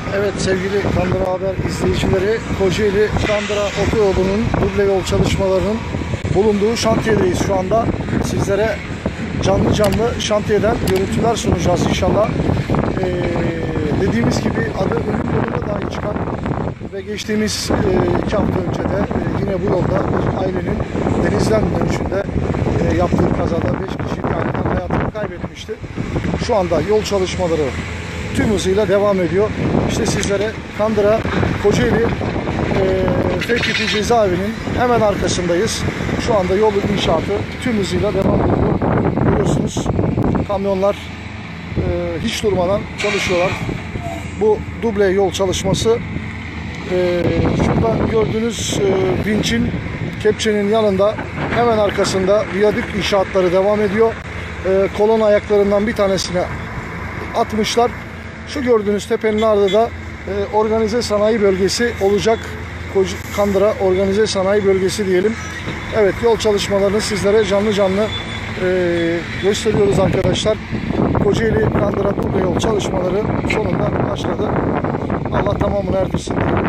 Evet sevgili Kandıra Haber izleyicileri, Kocaeli Kandıra Otoyolu'nun duble yol çalışmalarının bulunduğu şantiyedeyiz şu anda. Sizlere canlı şantiyeden görüntüler sunacağız inşallah. Dediğimiz gibi adı ölüm yoluna dahi çıkan ve geçtiğimiz 2 hafta önce de yine bu yolda bir ailenin denizden dönüşünde yaptığı kazada 5 kişi hayatını kaybetmişti. Şu anda yol çalışmaları tüm hızıyla devam ediyor. İşte sizlere Kandıra Kocaeli F cezaevinin hemen arkasındayız. Şu anda yol inşaatı tüm hızıyla devam ediyor. Görüyorsunuz kamyonlar hiç durmadan çalışıyorlar. Bu duble yol çalışması şurada gördüğünüz vinçin, kepçenin yanında hemen arkasında viyadük inşaatları devam ediyor. Kolon ayaklarından bir tanesine atmışlar. Şu gördüğünüz tepenin ardında da organize sanayi bölgesi olacak. Kandıra organize sanayi bölgesi diyelim. Evet, yol çalışmalarını sizlere canlı gösteriyoruz arkadaşlar. Kocaeli Kandıra duble yol çalışmaları sonunda başladı. Allah tamamını erdirsin diyelim.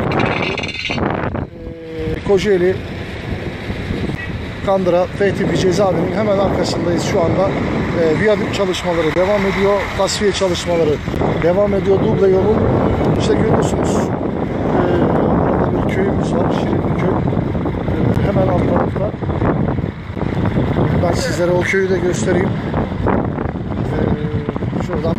Kocaeli Kandıra F cezaevinin hemen arkasındayız şu anda. Viyadük çalışmaları devam ediyor. Tasfiye çalışmaları devam ediyor. Duble yolun işte görüyorsunuz. Burada bir köyümüz var. Şirinliköy. Hemen alt tarafta. Ben sizlere o köyü de göstereyim. Şuradan.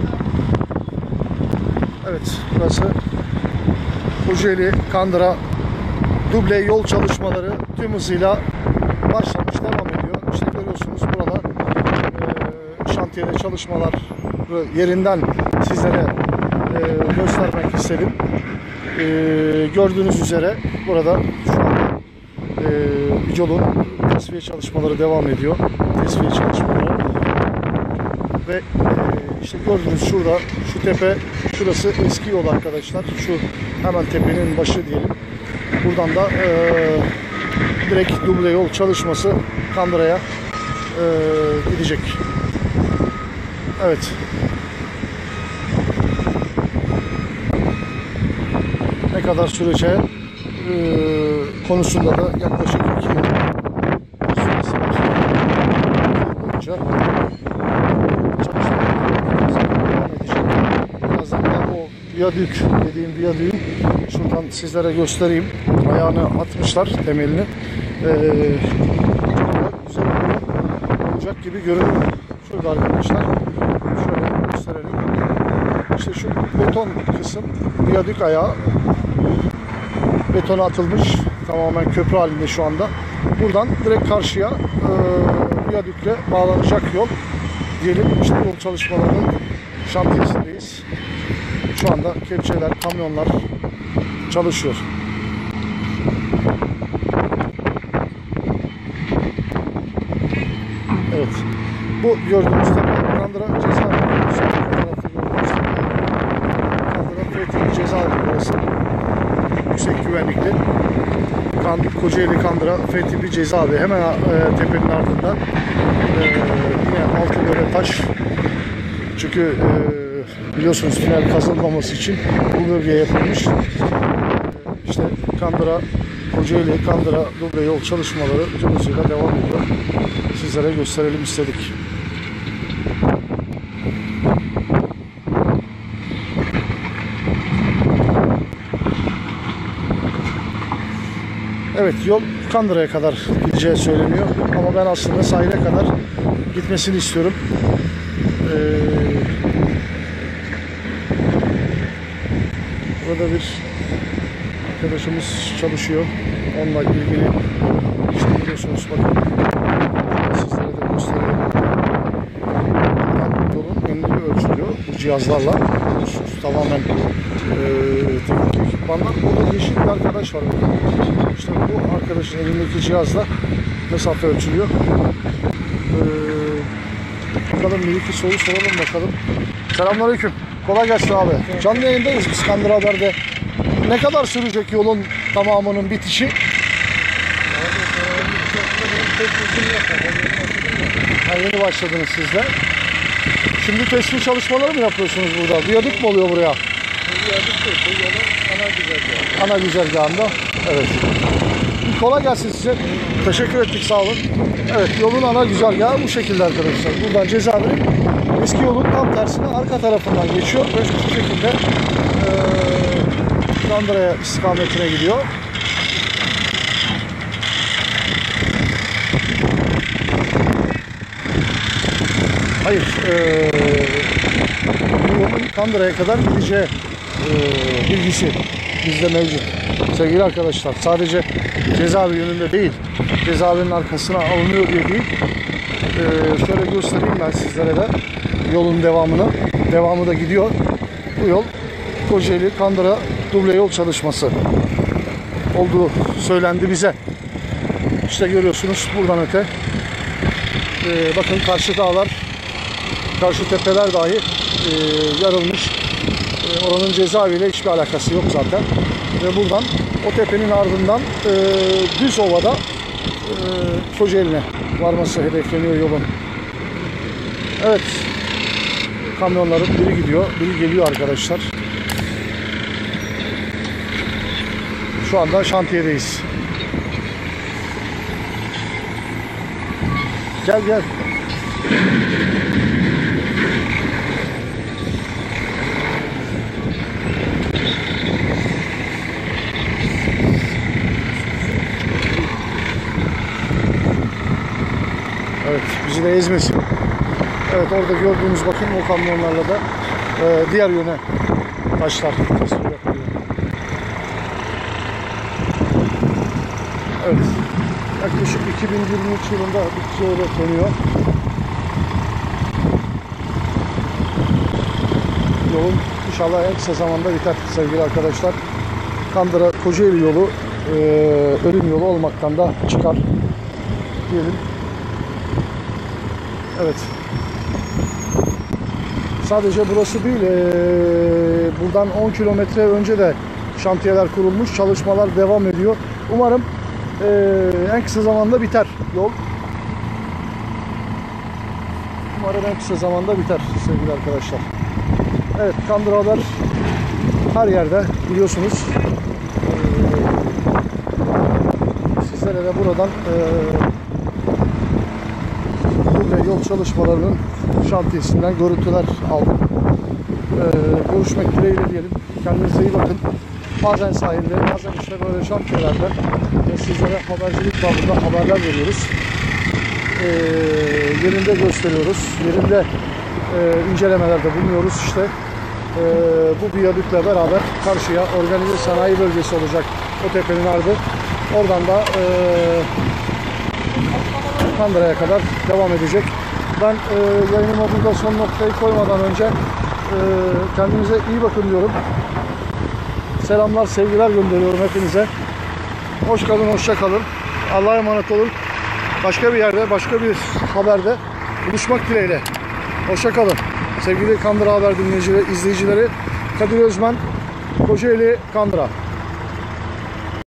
Evet, burası Kocaeli Kandıra duble yol çalışmaları tüm hızıyla başlamış, devam ediyor. İşte görüyorsunuz burada şantiyede çalışmalar yerinden sizlere göstermek istedim. Gördüğünüz üzere burada şu anda yolun tasfiye çalışmaları devam ediyor. Tasfiye çalışmaları ve işte gördüğünüz şurada şu tepe, şurası eski yol arkadaşlar. Şu hemen tepenin başı diyelim. Buradan da direkt duble yol çalışması Kandıra'ya gidecek. Evet. Ne kadar süreceği konusunda da yaklaşık 2 yıl süresi var. Boyunca çalışmalar devam edecek. Birazdan da o viyadük dediğim viyadüğün şuradan sizlere göstereyim. Ayağını atmışlar, temelini. Güzel olacak gibi görünüyor. Şurada arkadaşlar. Şöyle gösterelim. İşte şu beton kısım viyadük ayağı. Betona atılmış. Tamamen köprü halinde şu anda. Buradan direkt karşıya viyadükle bağlanacak yol. Diyelim işte yol çalışmalarının şantiyesindeyiz. Şu anda kepçeler, kamyonlar çalışıyor. Evet. Bu gördüğünüz tepe Kandıra cezaevi. Kandıra cezaevi burası. Yüksek güvenlikli. Kocaeli Kandıra F cezaevi hemen tepenin ardından. Yine altı böyle taş. Çünkü biliyorsunuz tünel kazılmaması için bu bölgeye yapılmış. İşte Kandıra, Kocaeli Kandıra duble yol çalışmaları tüm hızıyla devam ediyor. Sizlere gösterelim istedik. Evet, yol Kandıra'ya kadar gideceği söyleniyor ama ben aslında sahile kadar gitmesini istiyorum. Burada bir arkadaşımız çalışıyor. Onunla ilgili işte biliyorsunuz bakın. Sizlere de göstereyim. Yolun enleri ölçülüyor bu cihazlarla. Tamamen teknik ekipmanlar. Burada yeşil bir arkadaş var. İşte bu arkadaşın elindeki cihazla mesafe ölçülüyor. Bakalım bir iki soru soralım bakalım. Selamünaleyküm. Kolay gelsin abi. Canlı yayındayız biz Kandıra Haber'de. Ne kadar sürecek yolun tamamının bitişi? Yeni başladınız siz de. Şimdi teslim çalışmaları mı yapıyorsunuz burada? Viyadük mü oluyor buraya? Ana güzergahında. Evet. Kolay gelsin size. Teşekkür ettik, sağ olun. Evet, yolun ana güzergahı bu şekilde arkadaşlar. Buradan Cezaevinin eski yolun tam tersine arka tarafından geçiyor. Ve şu şekilde Kandıra'ya istikametine gidiyor. Hayır, bu yolun Kandıra'ya kadar gideceği bilgisi bizde mevcut. Sevgili arkadaşlar, sadece cezaevi yönünde değil, cezaevinin arkasına alınıyor diye değil. Şöyle göstereyim ben sizlere de yolun devamını. Devamı da gidiyor. Bu yol Kocaeli Kandıra duble yol çalışması olduğu söylendi bize. İşte görüyorsunuz buradan öte. Bakın karşı dağlar, karşı tepeler dahi yarılmış. Oranın cezaeviyle hiçbir alakası yok zaten. Ve buradan o tepenin ardından düz ovada Kocaeli'ne varması hedefleniyor yolun. Evet. Kamyonların biri gidiyor, biri geliyor arkadaşlar. Şu anda şantiyedeyiz. Gel gel. Evet, bizi de ezmesin. Evet, orada gördüğümüz bakın o kamyonlarla da diğer yöne taşlar yapılıyor. Evet, yaklaşık 2023 yılında biteceği bekleniyor. Yolun inşallah en kısa zamanda biter sevgili arkadaşlar. Kandıra Kocaeli yolu ölüm yolu olmaktan da çıkar diyelim. Evet. Sadece burası değil, buradan 10 kilometre önce de şantiyeler kurulmuş, çalışmalar devam ediyor. Umarım en kısa zamanda biter yol. Umarım en kısa zamanda biter sevgili arkadaşlar. Evet, Kandıra Haber her yerde biliyorsunuz. Sizlere de buradan yol çalışmalarının şantiyesinden görüntüler aldım. Görüşmek dileğiyle diyelim. Kendinize iyi bakın. Bazen sahilde, bazen işte böyle şantiyelerde sizlere habercilik babında haberler veriyoruz. Yerinde gösteriyoruz. Yerinde incelemelerde bulunuyoruz. İşte bu viyadükle beraber karşıya organize sanayi bölgesi olacak o tepenin ardı. Oradan da Kandıra'ya kadar devam edecek. Ben yayınıma burada son noktayı koymadan önce kendinize iyi bakın diyorum. Selamlar, sevgiler gönderiyorum hepinize. Hoş kalın, hoşça kalın. Allah'a emanet olun. Başka bir yerde, başka bir haberde buluşmak dileğiyle. Hoşça kalın. Sevgili Kandıra Haber dinleyicileri, izleyicileri, Kadir Özmen, Kocaeli, Kandıra.